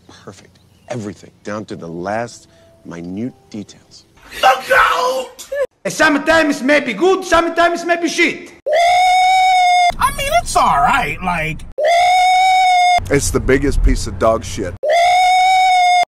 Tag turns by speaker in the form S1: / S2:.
S1: perfect. Everything, down to the last minute details.
S2: Look out! Sometimes maybe good, sometimes maybe shit.
S3: I mean, it's alright, like...
S4: It's the biggest piece of dog shit